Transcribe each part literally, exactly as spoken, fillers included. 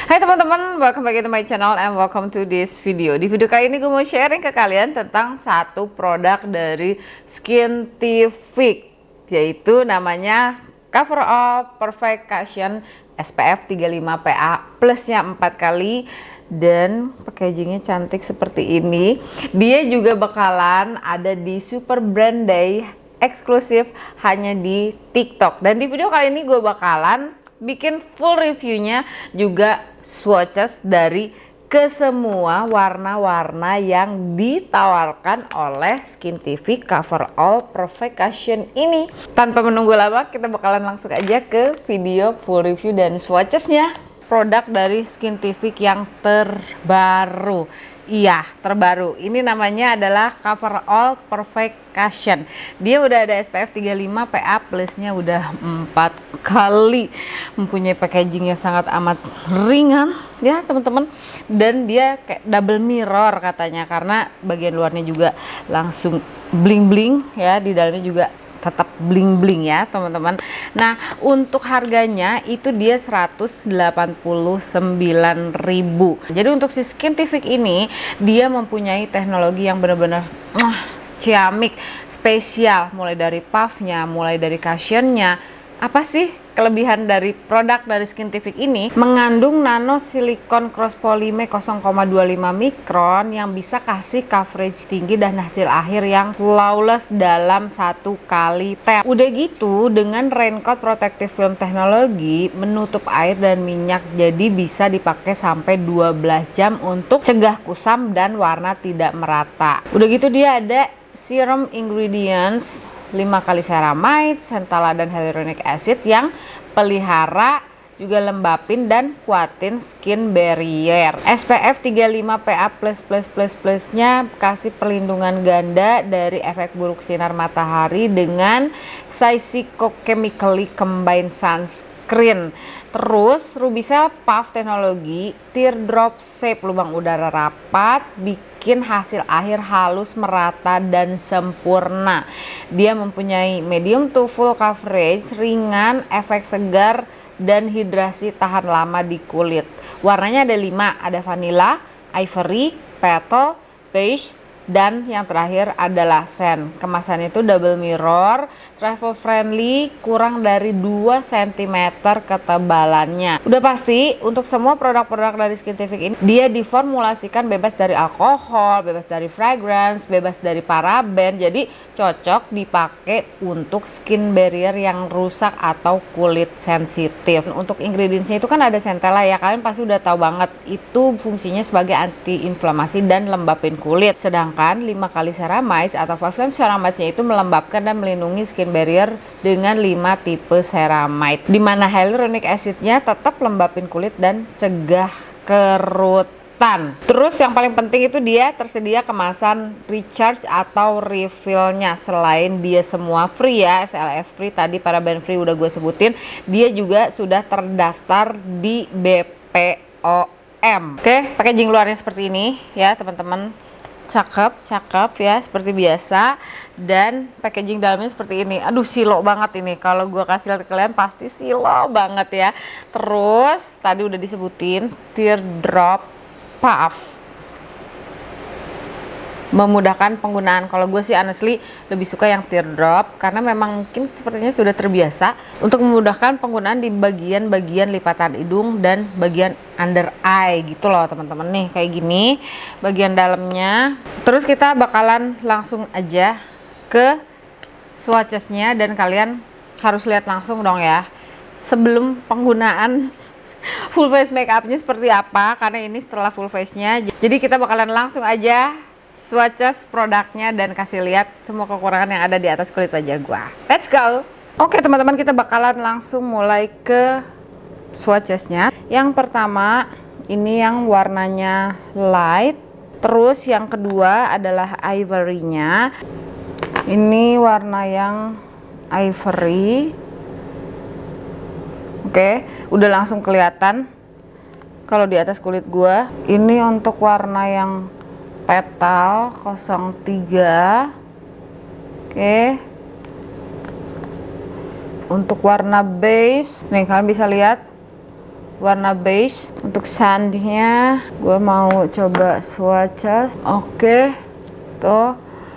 Hai teman-teman, welcome back to my channel and welcome to this video. Di video kali ini gue mau sharing ke kalian tentang satu produk dari Skintific, yaitu namanya Cover All Perfect Cushion S P F tiga puluh lima P A plusnya empat kali, dan packagingnya cantik seperti ini. Dia juga bakalan ada di Super Brand Day eksklusif hanya di TikTok, dan di video kali ini gue bakalan bikin full reviewnya, juga swatches dari kesemua warna-warna yang ditawarkan oleh Skintific Cover All Perfect Cushion ini. Tanpa menunggu lama, kita bakalan langsung aja ke video full review dan swatchesnya produk dari Skintific yang terbaru. Iya, terbaru. Ini namanya adalah Cover All Perfect Cushion. Dia udah ada S P F tiga puluh lima P A plusnya udah empat kali. Mempunyai packaging yang sangat amat ringan ya teman-teman. Dan dia kayak double mirror katanya, karena bagian luarnya juga langsung bling-bling ya, di dalamnya juga tetap bling-bling ya teman-teman. Nah, untuk harganya itu dia seratus delapan puluh sembilan ribu. Jadi untuk si Skintific ini dia mempunyai teknologi yang benar-benar uh, ciamik, spesial, mulai dari puffnya, mulai dari cushionnya. Apa sih kelebihan dari produk dari Skintific ini? Mengandung nano silikon cross polymer nol koma dua lima mikron yang bisa kasih coverage tinggi dan hasil akhir yang flawless dalam satu kali tap. Udah gitu, dengan raincoat protective film teknologi menutup air dan minyak, jadi bisa dipakai sampai dua belas jam untuk cegah kusam dan warna tidak merata. Udah gitu dia ada serum ingredients lima kali ceramide, centella dan hyaluronic acid yang pelihara, juga lembapin dan kuatin skin barrier. S P F tiga puluh lima P A plus plus plus plusnya kasih perlindungan ganda dari efek buruk sinar matahari dengan Cyclico-chemically combined sunscreen. Terus Rubicel Puff teknologi teardrop shape, lubang udara rapat, bikin hasil akhir halus, merata dan sempurna. Dia mempunyai medium to full coverage, ringan, efek segar dan hidrasi tahan lama di kulit. Warnanya ada lima, ada vanilla, ivory, petal, beige, dan yang terakhir adalah sand. Kemasannya itu double mirror, travel friendly, kurang dari dua sentimeter ketebalannya. Udah pasti untuk semua produk-produk dari Skintific ini dia diformulasikan bebas dari alkohol, bebas dari fragrance, bebas dari paraben. Jadi cocok dipakai untuk skin barrier yang rusak atau kulit sensitif. Untuk ingredientsnya itu kan ada centella ya, kalian pasti udah tahu banget itu fungsinya sebagai anti inflamasi dan lembapin kulit. Sedangkan lima kali ceramides atau five times ceramides-nya itu melembabkan dan melindungi skin barrier dengan lima tipe ceramide, dimana hyaluronic acid-nya tetap lembapin kulit dan cegah kerutan. Terus yang paling penting itu dia tersedia kemasan recharge atau refillnya. Selain dia semua free ya, S L S free, tadi paraben free udah gue sebutin, dia juga sudah terdaftar di B P O M. Oke, packaging luarnya seperti ini ya teman-teman. Cakep, cakep ya, seperti biasa. Dan packaging dalamnya seperti ini. Aduh, silo banget ini. Kalau gue kasih lihat ke kalian pasti silo banget ya. Terus tadi udah disebutin teardrop puff, memudahkan penggunaan. Kalau gue sih honestly lebih suka yang teardrop, karena memang mungkin sepertinya sudah terbiasa untuk memudahkan penggunaan di bagian-bagian lipatan hidung dan bagian under eye gitu loh teman-teman. Nih kayak gini bagian dalamnya. Terus kita bakalan langsung aja ke swatchesnya, dan kalian harus lihat langsung dong ya sebelum penggunaan full face makeupnya seperti apa, karena ini setelah full face nya. Jadi kita bakalan langsung aja swatches produknya dan kasih lihat semua kekurangan yang ada di atas kulit wajah gua. Let's go. Oke teman-teman, kita bakalan langsung mulai ke swatchesnya. Yang pertama ini yang warnanya light, terus yang kedua adalah ivory-nya. Ini warna yang ivory. Oke, udah langsung kelihatan kalau di atas kulit gua. Ini untuk warna yang petal nol tiga. Oke, untuk warna beige nih kalian bisa lihat warna beige. Untuk sandnya gue mau coba swatches. Oke, tuh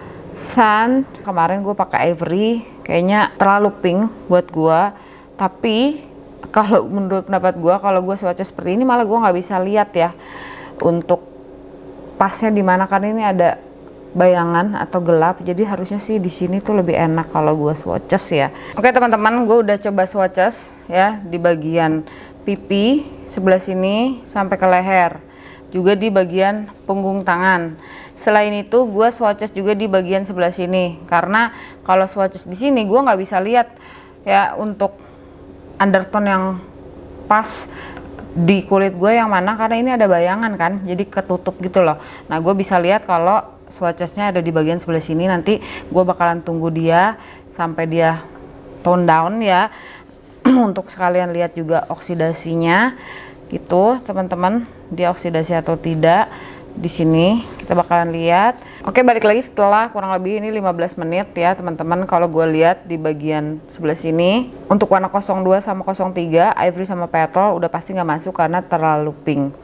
sand. Kemarin gue pakai ivory, kayaknya terlalu pink buat gue. Tapi kalau menurut pendapat gue, kalau gue swatches seperti ini malah gue nggak bisa lihat ya untuk pasnya di mana, karena ini ada bayangan atau gelap, jadi harusnya sih di sini tuh lebih enak kalau gue swatches ya. Oke teman-teman, gue udah coba swatches ya di bagian pipi sebelah sini sampai ke leher, juga di bagian punggung tangan. Selain itu gue swatches juga di bagian sebelah sini, karena kalau swatches di sini gue nggak bisa lihat ya untuk undertone yang pas di kulit gue yang mana, karena ini ada bayangan kan, jadi ketutup gitu loh. Nah gue bisa lihat kalau swatchesnya ada di bagian sebelah sini. Nanti gue bakalan tunggu dia sampai dia tone down ya untuk sekalian lihat juga oksidasinya gitu teman-teman, dia oksidasi atau tidak. Di sini kita bakalan lihat. Oke, balik lagi setelah kurang lebih ini lima belas menit ya teman-teman. Kalau gue lihat di bagian sebelah sini untuk warna nol dua sama nol tiga, ivory sama petal udah pasti nggak masuk karena terlalu pink.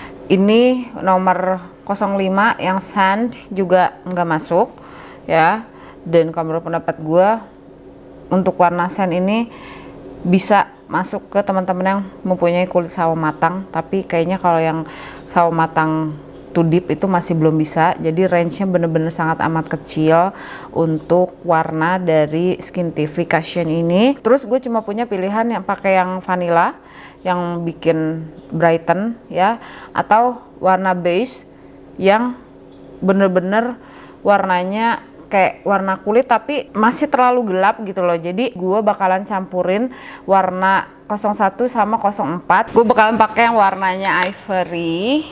Ini nomor nol lima yang sand juga nggak masuk ya. Dan kalau menurut pendapat gue untuk warna sand ini bisa masuk ke teman-teman yang mempunyai kulit sawo matang, tapi kayaknya kalau yang sawo matang to deep itu masih belum bisa. Jadi range-nya bener-bener sangat amat kecil untuk warna dari Skintification ini. Terus gue cuma punya pilihan yang pakai yang vanilla yang bikin brighten ya, atau warna beige yang bener-bener warnanya kayak warna kulit tapi masih terlalu gelap gitu loh. Jadi gue bakalan campurin warna nol satu sama nol empat. Gue bakalan pakai yang warnanya ivory.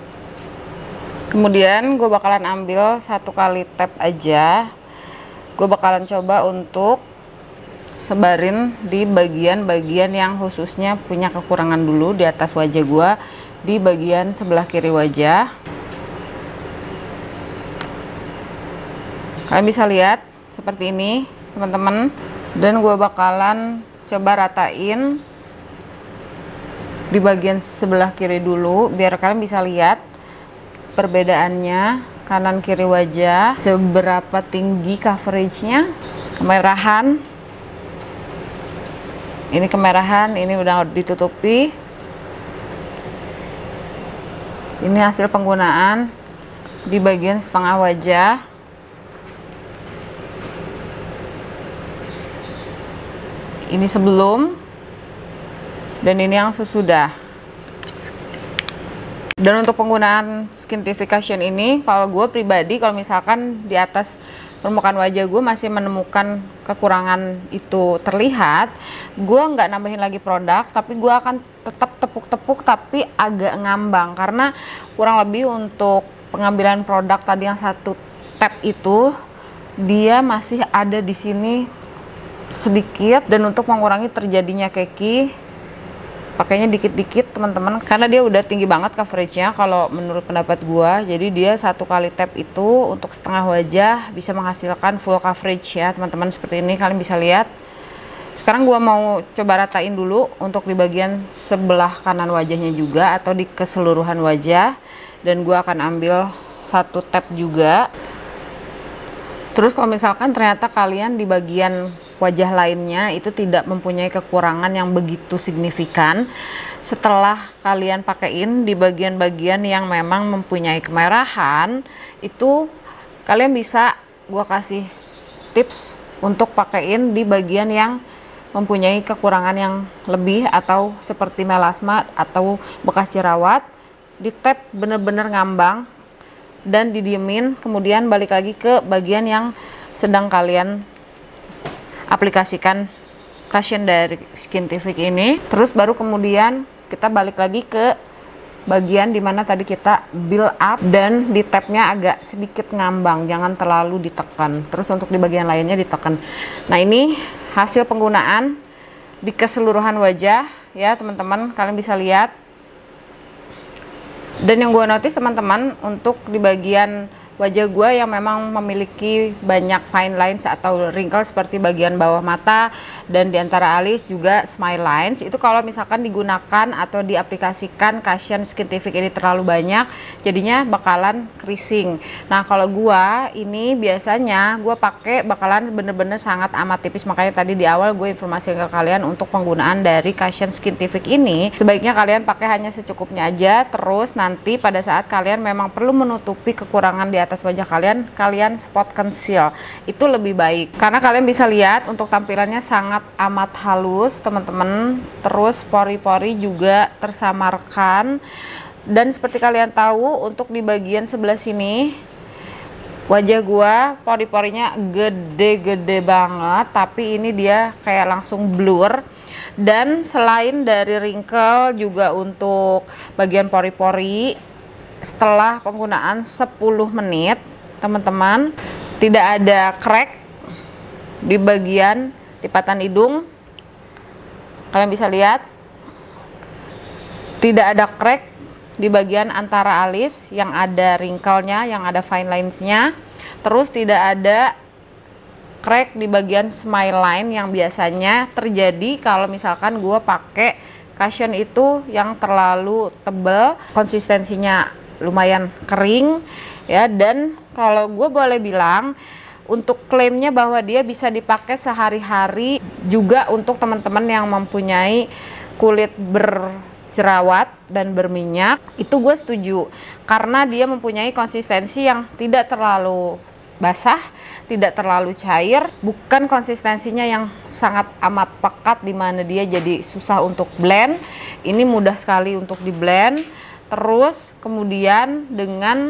Kemudian gue bakalan ambil satu kali tap aja. Gue bakalan coba untuk sebarin di bagian-bagian yang khususnya punya kekurangan dulu di atas wajah gue, di bagian sebelah kiri wajah. Kalian bisa lihat seperti ini teman-teman. Dan gue bakalan coba ratain di bagian sebelah kiri dulu biar kalian bisa lihat perbedaannya kanan kiri wajah, seberapa tinggi coveragenya. Kemerahan, ini kemerahan, ini udah ditutupi. Ini hasil penggunaan di bagian setengah wajah. Ini sebelum dan ini yang sesudah. Dan untuk penggunaan Skintification ini, kalau gue pribadi, kalau misalkan di atas permukaan wajah gue masih menemukan kekurangan itu terlihat, gue nggak nambahin lagi produk, tapi gue akan tetap tepuk-tepuk tapi agak ngambang, karena kurang lebih untuk pengambilan produk tadi yang satu tap itu dia masih ada di sini sedikit. Dan untuk mengurangi terjadinya keki, pakainya dikit-dikit teman-teman, karena dia udah tinggi banget coveragenya kalau menurut pendapat gua. Jadi dia satu kali tap itu untuk setengah wajah bisa menghasilkan full coverage ya teman-teman, seperti ini kalian bisa lihat. Sekarang gua mau coba ratain dulu untuk di bagian sebelah kanan wajahnya juga, atau di keseluruhan wajah. Dan gua akan ambil satu tap juga. Terus kalau misalkan ternyata kalian di bagian wajah lainnya itu tidak mempunyai kekurangan yang begitu signifikan, setelah kalian pakaiin di bagian-bagian yang memang mempunyai kemerahan, itu kalian bisa gua kasih tips untuk pakaiin di bagian yang mempunyai kekurangan yang lebih, atau seperti melasma atau bekas jerawat. Di tap bener-bener ngambang dan didiemin, kemudian balik lagi ke bagian yang sedang kalian aplikasikan cushion dari Skintific ini. Terus baru kemudian kita balik lagi ke bagian dimana tadi kita build up, dan di tapnya agak sedikit ngambang, jangan terlalu ditekan. Terus untuk di bagian lainnya ditekan. Nah ini hasil penggunaan di keseluruhan wajah ya teman-teman, kalian bisa lihat. Dan yang gue notice teman-teman, untuk di bagian wajah gue yang memang memiliki banyak fine lines atau wrinkle seperti bagian bawah mata dan di antara alis juga smile lines, itu kalau misalkan digunakan atau diaplikasikan Cushion Skintific ini terlalu banyak, jadinya bakalan creasing. Nah kalau gue ini biasanya gue pakai bakalan bener-bener sangat amat tipis, makanya tadi di awal gue informasikan ke kalian untuk penggunaan dari Cushion Skintific ini sebaiknya kalian pakai hanya secukupnya aja. Terus nanti pada saat kalian memang perlu menutupi kekurangan di atas wajah kalian, kalian spot conceal itu lebih baik karena kalian bisa lihat untuk tampilannya sangat amat halus teman-teman. Terus pori-pori juga tersamarkan, dan seperti kalian tahu untuk di bagian sebelah sini wajah gua pori-porinya gede-gede banget, tapi ini dia kayak langsung blur. Dan selain dari wrinkle juga untuk bagian pori-pori, setelah penggunaan sepuluh menit teman-teman tidak ada crack di bagian lipatan hidung, kalian bisa lihat tidak ada crack di bagian antara alis yang ada wrinkle-nya, yang ada fine lines-nya. Terus tidak ada crack di bagian smile line yang biasanya terjadi kalau misalkan gue pakai Cushion itu yang terlalu tebal, konsistensinya lumayan kering ya. Dan kalau gue boleh bilang untuk klaimnya bahwa dia bisa dipakai sehari-hari juga untuk teman-teman yang mempunyai kulit berjerawat dan berminyak, itu gue setuju karena dia mempunyai konsistensi yang tidak terlalu basah, tidak terlalu cair, bukan konsistensinya yang sangat amat pekat dimana dia jadi susah untuk blend. Ini mudah sekali untuk di blend. Terus kemudian dengan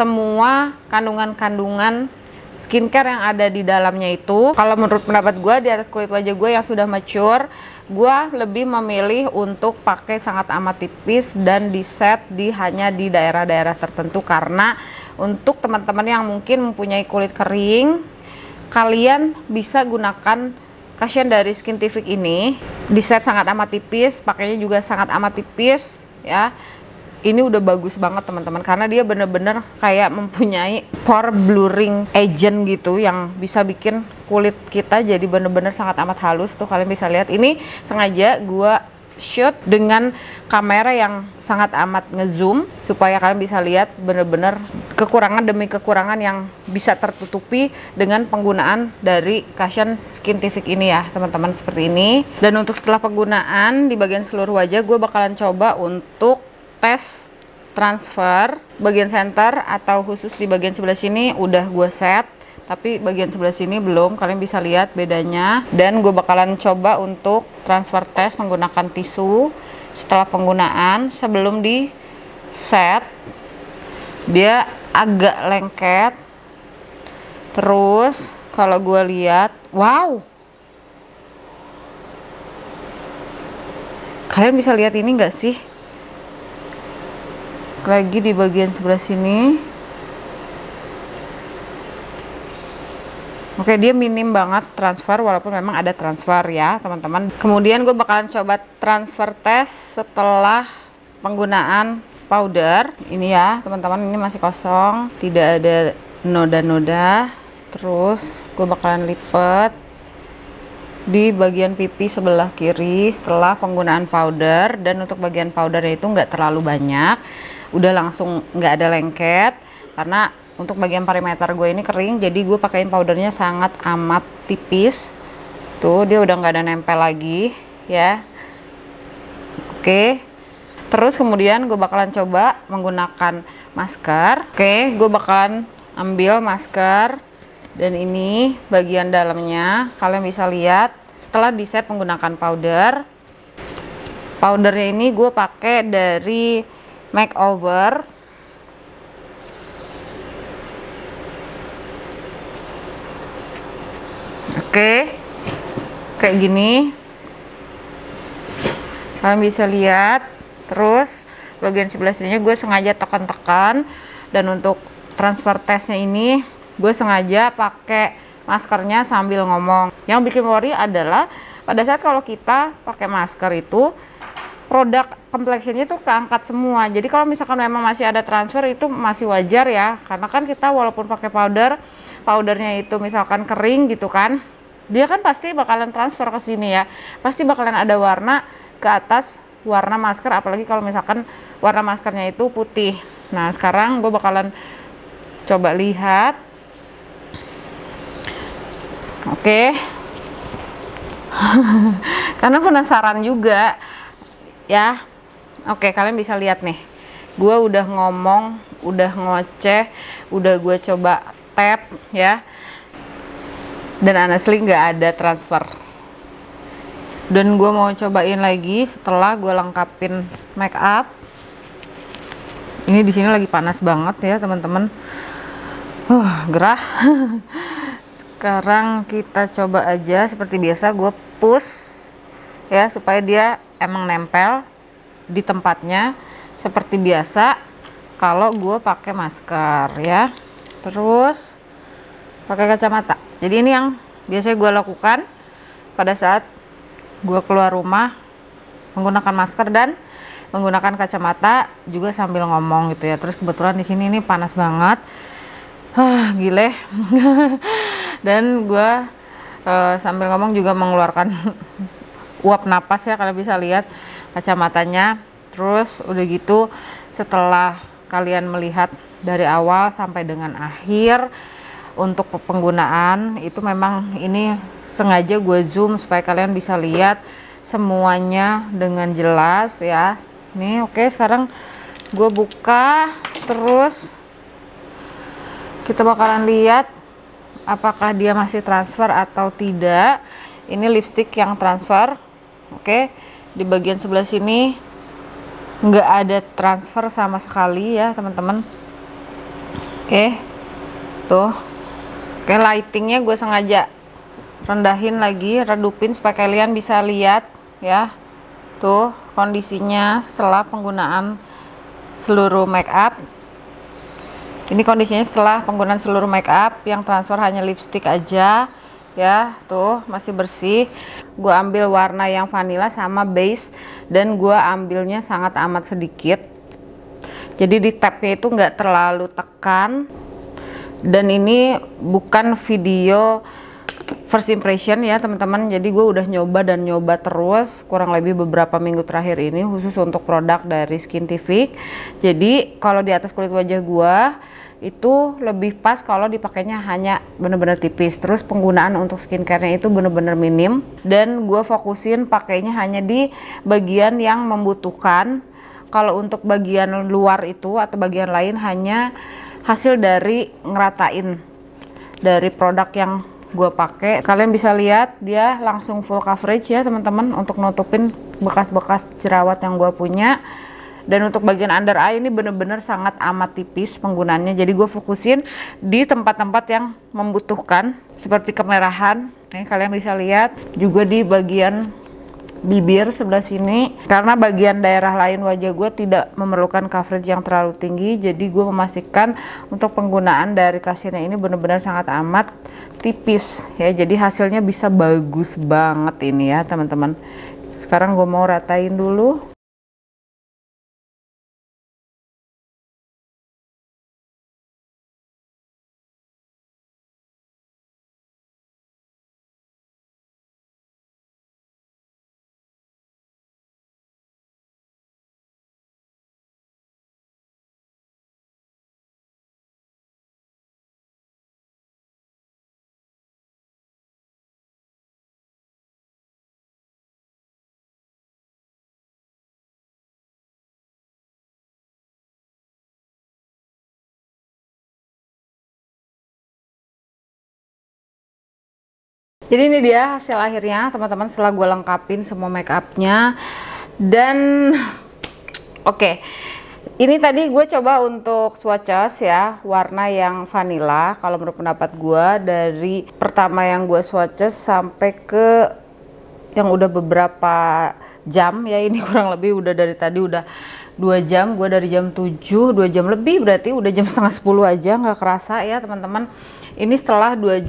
semua kandungan-kandungan skincare yang ada di dalamnya itu, kalau menurut pendapat gue di atas kulit wajah gue yang sudah mature, gue lebih memilih untuk pakai sangat amat tipis dan di set di hanya di daerah-daerah tertentu. Karena untuk teman-teman yang mungkin mempunyai kulit kering, kalian bisa gunakan Cushion dari Skintific ini di set sangat amat tipis, pakainya juga sangat amat tipis ya. Ini udah bagus banget teman-teman karena dia bener-bener kayak mempunyai pore blurring agent gitu yang bisa bikin kulit kita jadi bener-bener sangat amat halus. Tuh kalian bisa lihat, ini sengaja gua shoot dengan kamera yang sangat amat ngezoom supaya kalian bisa lihat bener-bener kekurangan demi kekurangan yang bisa tertutupi dengan penggunaan dari Cushion Skintific ini ya teman-teman, seperti ini. Dan untuk setelah penggunaan di bagian seluruh wajah, gue bakalan coba untuk tes transfer bagian center atau khusus di bagian sebelah sini udah gue set, tapi bagian sebelah sini belum. Kalian bisa lihat bedanya. Dan gue bakalan coba untuk transfer test menggunakan tisu setelah penggunaan. Sebelum di set dia agak lengket, terus kalau gue lihat, wow, kalian bisa lihat ini enggak sih, lagi di bagian sebelah sini. Oke, dia minim banget transfer walaupun memang ada transfer ya teman-teman. Kemudian gue bakalan coba transfer test setelah penggunaan powder ini ya teman-teman. Ini masih kosong, tidak ada noda-noda. Terus gue bakalan lipet di bagian pipi sebelah kiri setelah penggunaan powder. Dan untuk bagian powdernya itu nggak terlalu banyak, udah langsung nggak ada lengket karena untuk bagian perimeter gue ini kering, jadi gue pakaiin powdernya sangat amat tipis. Tuh dia udah nggak ada nempel lagi ya. Oke, terus kemudian gue bakalan coba menggunakan masker. Oke, gue bakalan ambil masker dan ini bagian dalamnya kalian bisa lihat setelah di set menggunakan powder. Powdernya ini gue pakai dari Makeover. Oke, kayak gini kalian bisa lihat. Terus bagian sebelah sininya gue sengaja tekan-tekan, dan untuk transfer testnya ini gue sengaja pakai maskernya sambil ngomong. Yang bikin worry adalah pada saat kalau kita pakai masker itu produk complexionnya tuh keangkat semua. Jadi kalau misalkan memang masih ada transfer itu masih wajar ya, karena kan kita walaupun pakai powder, powdernya itu misalkan kering gitu kan, dia kan pasti bakalan transfer ke sini ya, pasti bakalan ada warna ke atas warna masker, apalagi kalau misalkan warna maskernya itu putih. Nah sekarang gue bakalan coba lihat. Oke, karena penasaran juga ya. Oke, kalian bisa lihat nih, gue udah ngomong, udah ngoceh, udah gue coba tap ya, dan honestly nggak ada transfer. Dan gue mau cobain lagi setelah gue lengkapin make up. Ini di sini lagi panas banget ya teman-teman, uh, gerah. Sekarang kita coba aja seperti biasa, gue push ya supaya dia emang nempel di tempatnya seperti biasa kalau gue pakai masker ya. Terus pakai kacamata. Jadi ini yang biasanya gue lakukan pada saat gue keluar rumah menggunakan masker dan menggunakan kacamata juga sambil ngomong gitu ya. Terus kebetulan di sini ini panas banget. Huh, gile. Dan gue uh, sambil ngomong juga mengeluarkan uap napas ya, kalian bisa lihat kacamatanya. Terus udah gitu setelah kalian melihat dari awal sampai dengan akhir untuk penggunaan itu, memang ini sengaja gue zoom supaya kalian bisa lihat semuanya dengan jelas ya. Nih oke, sekarang gue buka, terus kita bakalan lihat apakah dia masih transfer atau tidak. Ini lipstick yang transfer. Oke, di bagian sebelah sini nggak ada transfer sama sekali ya teman-teman. Oke, tuh. Oke, lightingnya gue sengaja rendahin lagi, redupin supaya kalian bisa lihat ya. Tuh kondisinya setelah penggunaan seluruh make up. Ini kondisinya setelah penggunaan seluruh make up, yang transfer hanya lipstick aja ya. Tuh masih bersih. Gue ambil warna yang vanilla sama base, dan gue ambilnya sangat amat sedikit, jadi di tapnya itu nggak terlalu tekan. Dan ini bukan video first impression ya teman-teman, jadi gue udah nyoba dan nyoba terus kurang lebih beberapa minggu terakhir ini khusus untuk produk dari Skintific. Jadi kalau di atas kulit wajah gue itu lebih pas kalau dipakainya hanya bener-bener tipis. Terus penggunaan untuk skincare-nya itu bener-bener minim, dan gue fokusin pakainya hanya di bagian yang membutuhkan. Kalau untuk bagian luar itu atau bagian lain hanya hasil dari ngeratain dari produk yang gue pakai. Kalian bisa lihat dia langsung full coverage ya teman-teman, untuk nutupin bekas-bekas jerawat yang gue punya. Dan untuk bagian under eye ini bener-bener sangat amat tipis penggunaannya, jadi gue fokusin di tempat-tempat yang membutuhkan seperti kemerahan. Nih kalian bisa lihat juga di bagian bibir sebelah sini, karena bagian daerah lain wajah gue tidak memerlukan coverage yang terlalu tinggi, jadi gue memastikan untuk penggunaan dari kasirnya ini benar-benar sangat amat tipis ya, jadi hasilnya bisa bagus banget ini ya teman-teman. Sekarang gue mau ratain dulu. Jadi ini dia hasil akhirnya teman-teman setelah gue lengkapin semua make upnya. Dan oke, okay, ini tadi gue coba untuk swatches ya, warna yang vanilla. Kalau menurut pendapat gue, dari pertama yang gue swatches sampai ke yang udah beberapa jam ya, ini kurang lebih udah dari tadi udah dua jam. Gue dari jam tujuh, dua jam lebih, berarti udah jam setengah sepuluh aja, nggak kerasa ya teman-teman. Ini setelah dua jam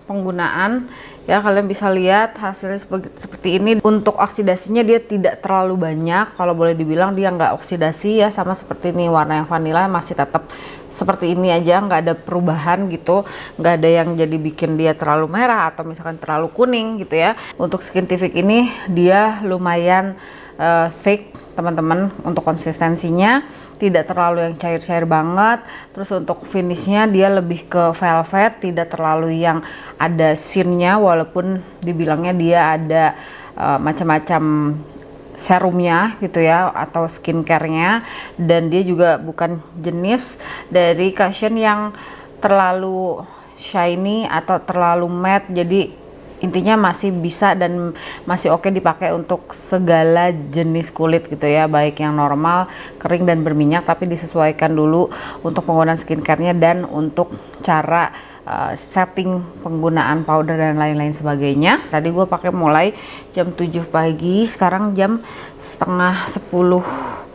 penggunaan ya, kalian bisa lihat hasilnya seperti ini. Untuk oksidasinya dia tidak terlalu banyak, kalau boleh dibilang dia nggak oksidasi ya, sama seperti ini warna yang vanilla masih tetap seperti ini aja, nggak ada perubahan gitu, nggak ada yang jadi bikin dia terlalu merah atau misalkan terlalu kuning gitu ya. Untuk Skintific ini dia lumayan uh, thick teman-teman, untuk konsistensinya tidak terlalu yang cair-cair banget. Terus untuk finishnya dia lebih ke velvet, tidak terlalu yang ada sheen-nya, walaupun dibilangnya dia ada uh, macam-macam serumnya gitu ya, atau skincare-nya. Dan dia juga bukan jenis dari cushion yang terlalu shiny atau terlalu matte, jadi intinya masih bisa dan masih oke dipakai untuk segala jenis kulit gitu ya, baik yang normal, kering dan berminyak, tapi disesuaikan dulu untuk penggunaan skincare-nya dan untuk cara uh, setting penggunaan powder dan lain-lain sebagainya. Tadi gue pakai mulai jam tujuh pagi, sekarang jam setengah sepuluh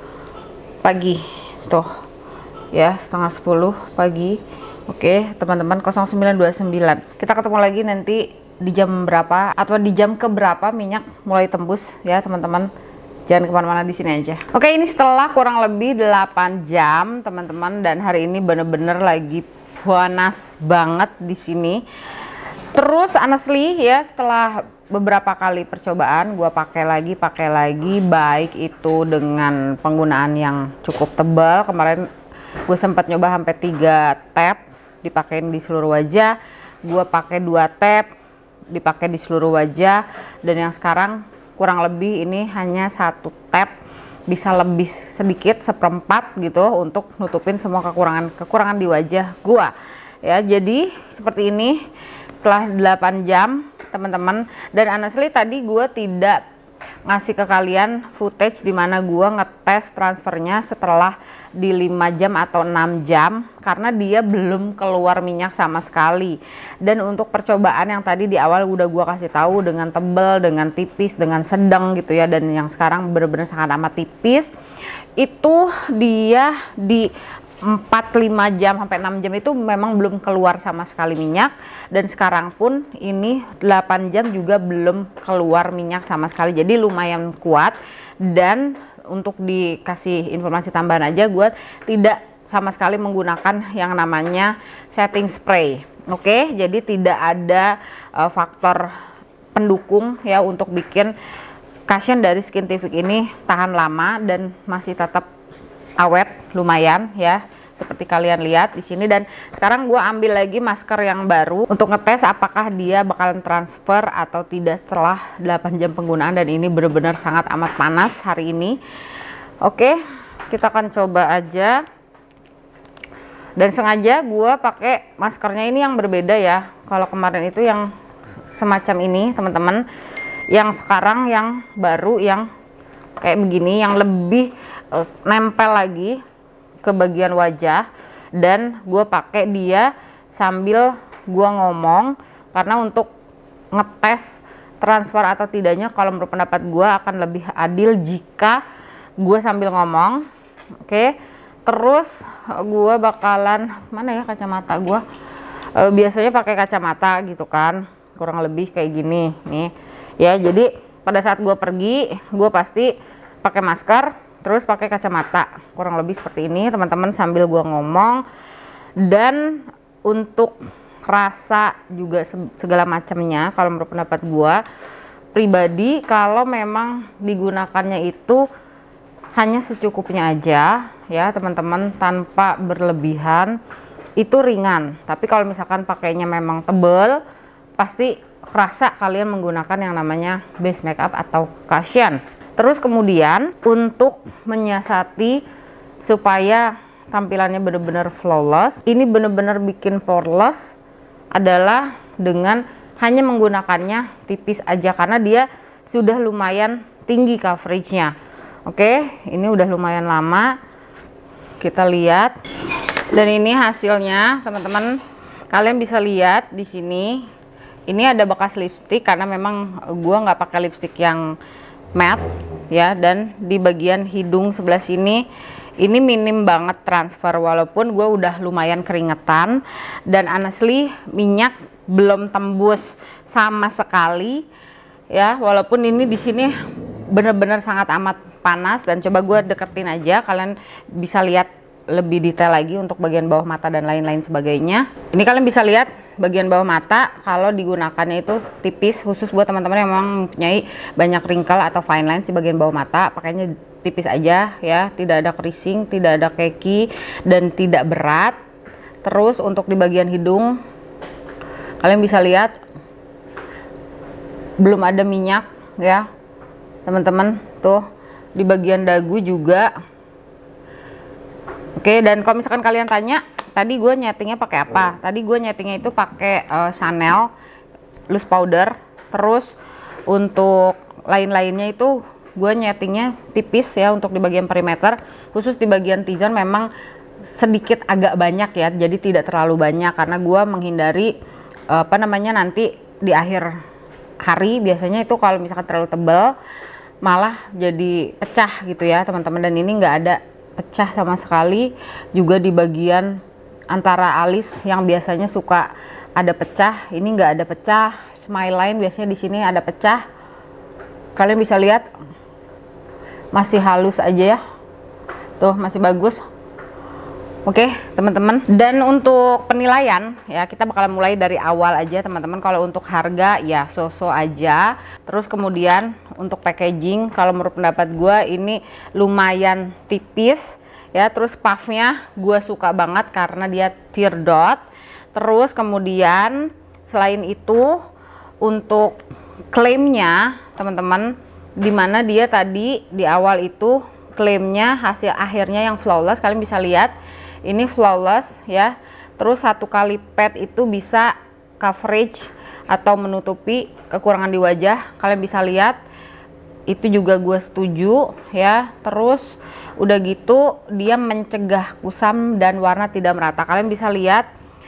pagi tuh ya, setengah sepuluh pagi. Oke teman-teman, nol sembilan dua sembilan. Kita ketemu lagi nanti di jam berapa atau di jam keberapa minyak mulai tembus ya teman-teman. Jangan kemana-mana, di sini aja. Oke, ini setelah kurang lebih delapan jam teman-teman, dan hari ini bener-bener lagi panas banget di sini. Terus honestly ya, setelah beberapa kali percobaan gue pakai lagi pakai lagi baik itu dengan penggunaan yang cukup tebal. Kemarin gue sempat nyoba sampai tiga tap dipakein di seluruh wajah, gue pakai dua tap dipakai di seluruh wajah, dan yang sekarang kurang lebih ini hanya satu tap, bisa lebih sedikit seperempat gitu untuk nutupin semua kekurangan kekurangan di wajah gua ya. Jadi seperti ini setelah delapan jam teman-teman. Dan honestly tadi gua tidak ngasih ke kalian footage dimana gua ngetes transfernya setelah di lima jam atau enam jam, karena dia belum keluar minyak sama sekali. Dan untuk percobaan yang tadi di awal udah gua kasih tahu dengan tebal, dengan tipis, dengan sedang gitu ya, dan yang sekarang bener-bener sangat amat tipis, itu dia di empat lima jam sampai enam jam itu memang belum keluar sama sekali minyak. Dan sekarang pun ini delapan jam juga belum keluar minyak sama sekali, jadi lumayan kuat. Dan untuk dikasih informasi tambahan aja, gue tidak sama sekali menggunakan yang namanya setting spray. Oke, jadi tidak ada uh, faktor pendukung ya untuk bikin cushion dari Skintific ini tahan lama dan masih tetap awet lumayan ya, seperti kalian lihat di sini. Dan sekarang gue ambil lagi masker yang baru untuk ngetes apakah dia bakalan transfer atau tidak setelah delapan jam penggunaan. Dan ini benar-benar sangat amat panas hari ini. Oke, kita akan coba aja. Dan sengaja gue pakai maskernya ini yang berbeda ya. Kalau kemarin itu yang semacam ini teman-teman, yang sekarang yang baru yang kayak begini, yang lebih uh, nempel lagi ke bagian wajah. Dan gue pakai dia sambil gue ngomong, karena untuk ngetes transfer atau tidaknya kalau menurut pendapat gue akan lebih adil jika gue sambil ngomong. Oke, terus gue bakalan, mana ya kacamata gue, e, biasanya pakai kacamata gitu kan, kurang lebih kayak gini nih ya. Jadi pada saat gue pergi gue pasti pakai masker terus pakai kacamata, kurang lebih seperti ini teman-teman, sambil gue ngomong. Dan untuk rasa juga segala macamnya, kalau menurut pendapat gue pribadi, kalau memang digunakannya itu hanya secukupnya aja ya teman-teman, tanpa berlebihan, itu ringan. Tapi kalau misalkan pakainya memang tebel, pasti kerasa kalian menggunakan yang namanya base makeup atau cushion. Terus kemudian untuk menyiasati supaya tampilannya benar-benar flawless, ini benar-benar bikin poreless, adalah dengan hanya menggunakannya tipis aja, karena dia sudah lumayan tinggi coveragenya. Oke, ini udah lumayan lama, kita lihat. Dan ini hasilnya teman-teman, kalian bisa lihat di sini. Ini ada bekas lipstick karena memang gua nggak pakai lipstick yang matte ya. Dan di bagian hidung sebelah sini ini minim banget transfer, walaupun gue udah lumayan keringetan. Dan honestly minyak belum tembus sama sekali ya, walaupun ini di sini bener-bener sangat amat panas. Dan coba gue deketin aja, kalian bisa lihat lebih detail lagi untuk bagian bawah mata dan lain-lain sebagainya. Ini kalian bisa lihat bagian bawah mata kalau digunakannya itu tipis, khusus buat teman-teman yang memang mempunyai banyak wrinkle atau fine lines di bagian bawah mata, pakainya tipis aja ya, tidak ada creasing, tidak ada keki, dan tidak berat. Terus untuk di bagian hidung kalian bisa lihat belum ada minyak ya teman-teman, tuh di bagian dagu juga. Oke, dan kalau misalkan kalian tanya tadi gue nyetingnya pakai apa, tadi gue nyetingnya itu pakai uh, Chanel loose powder. Terus untuk lain-lainnya itu gue nyetingnya tipis ya untuk di bagian perimeter, khusus di bagian T-zone memang sedikit agak banyak ya, jadi tidak terlalu banyak karena gue menghindari uh, apa namanya nanti di akhir hari biasanya itu kalau misalkan terlalu tebal malah jadi pecah gitu ya teman-teman. Dan ini nggak ada pecah sama sekali. Juga di bagian antara alis yang biasanya suka ada pecah, ini nggak ada pecah. Smile line biasanya di sini ada pecah, kalian bisa lihat masih halus aja ya, tuh masih bagus. Oke teman-teman, dan untuk penilaian ya kita bakalan mulai dari awal aja teman-teman. Kalau untuk harga ya so-so aja. Terus kemudian untuk packaging kalau menurut pendapat gue ini lumayan tipis ya. Terus puffnya gue suka banget karena dia teardot. Terus kemudian selain itu untuk klaimnya teman-teman, dimana dia tadi di awal itu klaimnya hasil akhirnya yang flawless, kalian bisa lihat ini flawless ya. Terus satu kali pad itu bisa coverage atau menutupi kekurangan di wajah, kalian bisa lihat itu juga gue setuju ya. Terus udah gitu dia mencegah kusam dan warna tidak merata, kalian bisa lihat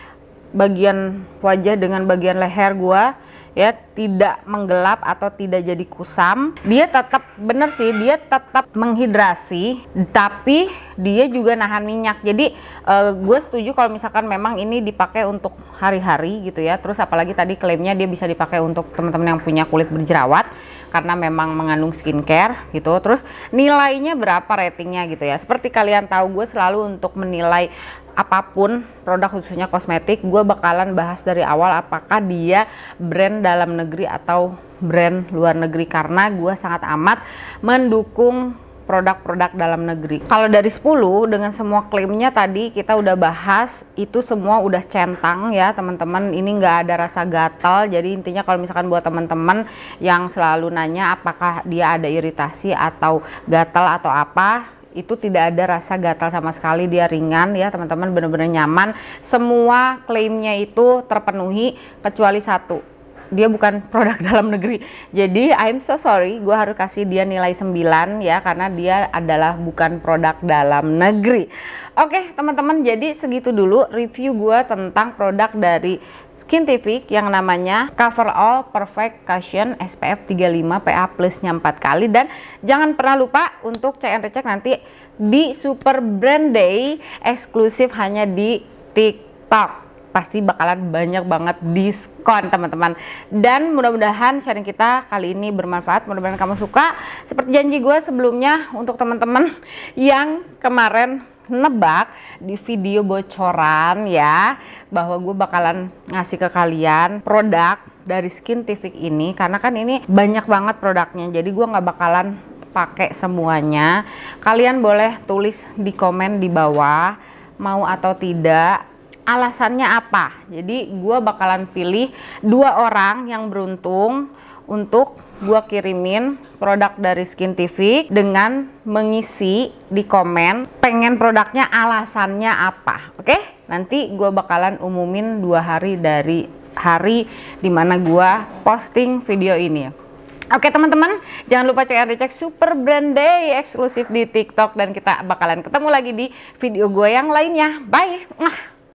bagian wajah dengan bagian leher gue ya tidak menggelap atau tidak jadi kusam. Dia tetap bener sih, dia tetap menghidrasi tapi dia juga nahan minyak. Jadi uh, gue setuju kalau misalkan memang ini dipakai untuk hari-hari gitu ya. Terus apalagi tadi klaimnya dia bisa dipakai untuk teman-teman yang punya kulit berjerawat karena memang mengandung skincare gitu. Terus nilainya berapa ratingnya gitu ya, seperti kalian tahu gue selalu untuk menilai apapun produk khususnya kosmetik gue bakalan bahas dari awal apakah dia brand dalam negeri atau brand luar negeri, karena gue sangat amat mendukung produk-produk dalam negeri. Kalau dari sepuluh dengan semua klaimnya tadi kita udah bahas, itu semua udah centang ya teman-teman. Ini nggak ada rasa gatal. Jadi intinya kalau misalkan buat teman-teman yang selalu nanya apakah dia ada iritasi atau gatal atau apa, itu tidak ada rasa gatal sama sekali. Dia ringan ya teman-teman, bener-bener nyaman. Semua klaimnya itu terpenuhi kecuali satu, dia bukan produk dalam negeri. Jadi I'm so sorry, gue harus kasih dia nilai sembilan ya, karena dia adalah bukan produk dalam negeri. Oke teman-teman, jadi segitu dulu review gue tentang produk dari Skintific yang namanya Cover All Perfect Cushion S P F tiga puluh lima P A plusnya empat kali. Dan jangan pernah lupa untuk cek and recheck nanti di Super Brand Day eksklusif hanya di TikTok. Pasti bakalan banyak banget diskon teman-teman. Dan mudah-mudahan sharing kita kali ini bermanfaat, mudah-mudahan kamu suka. Seperti janji gue sebelumnya untuk teman-teman yang kemarin nebak di video bocoran ya, bahwa gue bakalan ngasih ke kalian produk dari Skintific ini, karena kan ini banyak banget produknya, jadi gue nggak bakalan pakai semuanya. Kalian boleh tulis di komen di bawah mau atau tidak, alasannya apa. Jadi gue bakalan pilih dua orang yang beruntung untuk gue kirimin produk dari Skintific dengan mengisi di komen pengen produknya alasannya apa. Oke, nanti gue bakalan umumin dua hari dari hari dimana gue posting video ini. Oke teman-teman, jangan lupa cek and recheck Super Brand Day eksklusif di TikTok, dan kita bakalan ketemu lagi di video gue yang lainnya. Bye.